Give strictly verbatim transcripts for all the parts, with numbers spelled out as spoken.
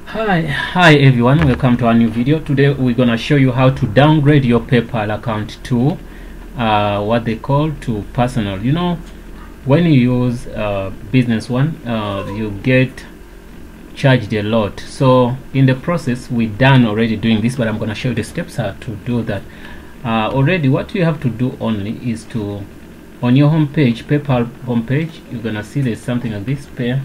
Hi, hi everyone, welcome to our new video. Today we're gonna show you how to downgrade your PayPal account to uh, what they call to personal. You know, when you use uh, business one, uh, you get charged a lot. So in the process, we done already doing this, but I'm gonna show you the steps how to do that. Uh, already, what you have to do only is to, on your home page, PayPal home page, you're gonna see there's something like this. Pay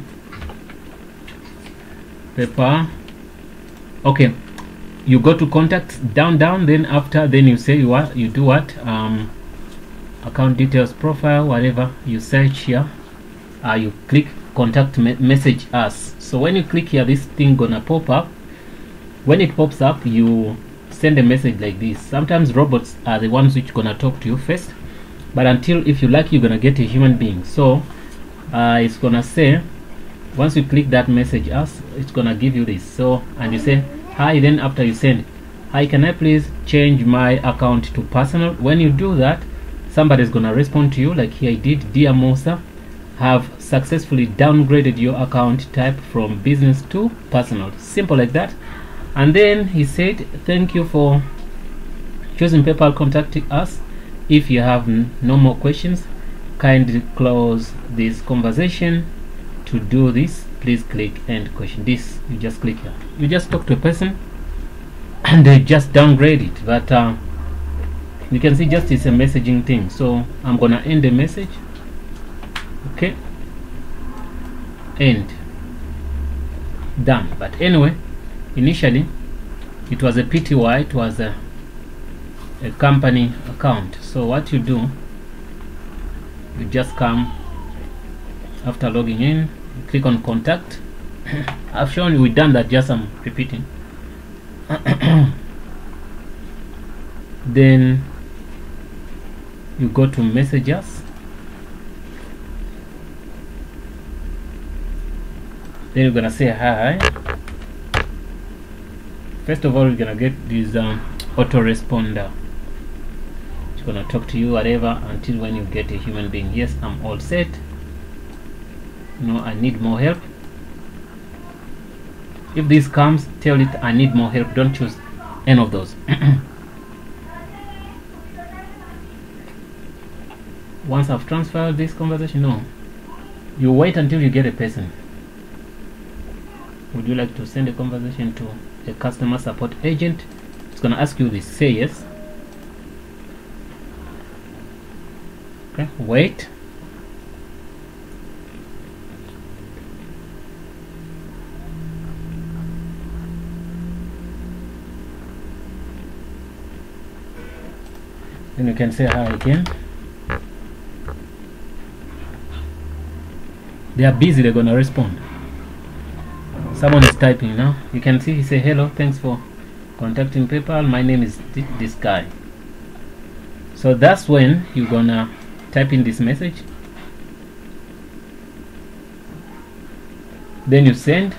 PayPal. Okay, you go to contacts, down down, then after, then you say you what you do what um account details, profile, whatever you search here. Uh, you click contact me message us. So when you click here, this thing gonna pop up. When it pops up, you send a message like this. Sometimes robots are the ones which gonna talk to you first, but until, if you like, you're gonna get a human being. So uh, it's gonna say, once you click that message us, it's gonna give you this. So, and you say hi, then after you send hi, can I please change my account to personal? When you do that, somebody's gonna respond to you like here I did. Dear Musa, have successfully downgraded your account type from business to personal. Simple like that. And then he said, thank you for choosing PayPal, contacting us. If you have no more questions, kindly close this conversation. To do this, please click end question. This, you just click here, you just talk to a person and they just downgrade it. But uh, you can see just it's a messaging thing. So I'm gonna end the message. Okay, end, done. But anyway, initially it was a P T Y, it was a, a company account. So what you do, you just come after logging in, click on contact. I've shown you, we've done that, just I'm repeating. Then you go to messages. Then you're gonna say hi. First of all, you're gonna get this um, autoresponder. It's gonna talk to you whatever until when you get a human being. Yes, I'm all set. No, I need more help. If this comes, tell it I need more help. Don't choose any of those. Once I've transferred this conversation, no, you wait until you get a person. Would you like to send a conversation to a customer support agent? It's gonna ask you this. Say yes. Okay, wait. Then you can say hi again. They are busy, they're gonna respond. Someone is typing now. You can see he say hello, thanks for contacting PayPal, my name is th this guy. So that's when you're gonna type in this message. Then you send.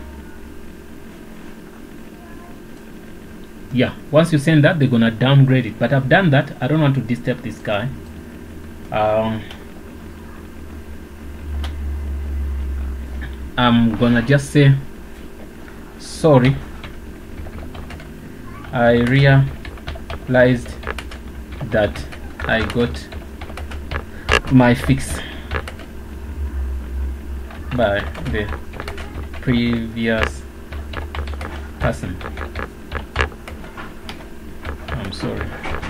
Yeah, once you send that, they're gonna downgrade it. But I've done that. I don't want to disturb this guy. um, I'm gonna just say sorry, I realized that I got my fix by the previous person. I'm sorry.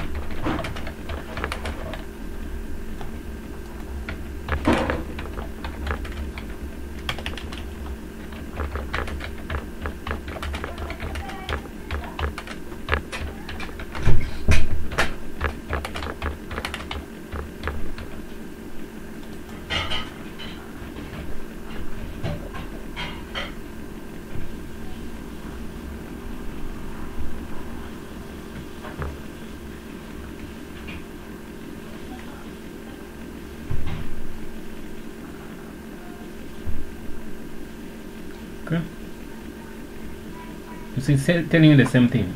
Okay. You see, say, telling you the same thing.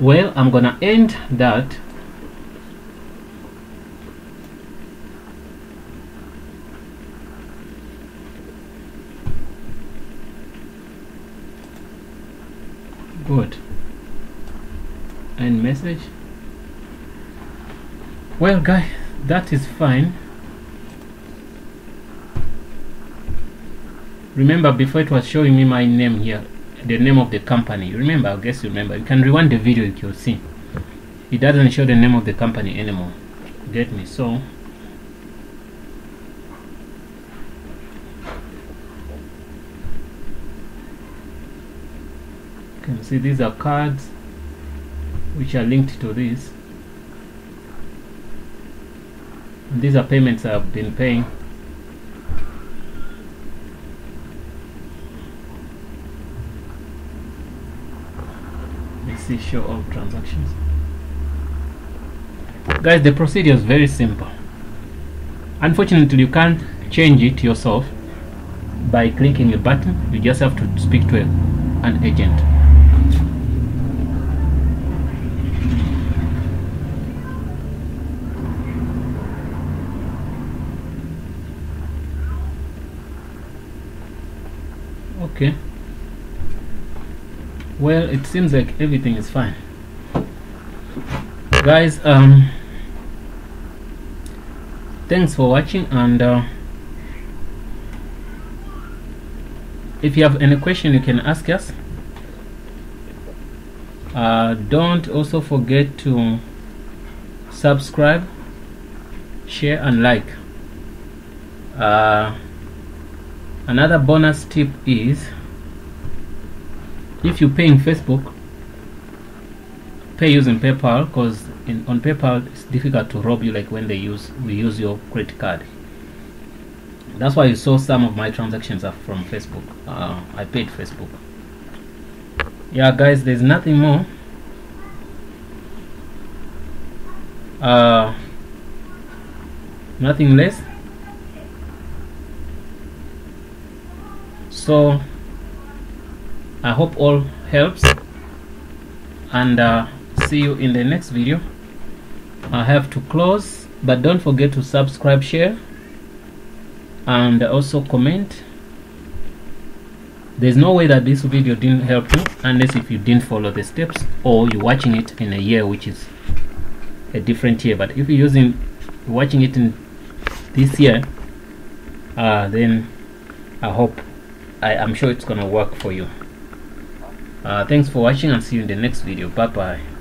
Well, I'm gonna end that. Good. End message. Well, guys, that is fine. Remember, before it was showing me my name here, the name of the company. Remember, I guess you remember. You can rewind the video, you'll see. It doesn't show the name of the company anymore. Get me? So you can see these are cards which are linked to this. And these are payments I've been paying. Let's see, show all transactions. Guys, the procedure is very simple. Unfortunately, you can't change it yourself by clicking a button. You just have to speak to a, an agent. Okay. Well, it seems like everything is fine, guys. Um thanks for watching, and uh, if you have any question, you can ask us. Uh, don't also forget to subscribe, share, and like. Uh, another bonus tip is, if you pay in Facebook, pay using PayPal, because on PayPal it's difficult to rob you like when they use we use your credit card. That's why you saw some of my transactions are from Facebook. uh, I paid Facebook. Yeah, guys, there's nothing more. Uh, nothing less. So I hope all helps, and uh, see you in the next video. I have to close, but don't forget to subscribe, share, and also comment. There's no way that this video didn't help you unless if you didn't follow the steps, or you're watching it in a year which is a different year. But if you're using watching it in this year, uh, then I hope I am sure it's gonna work for you. Uh, thanks for watching, and see you in the next video. Bye bye.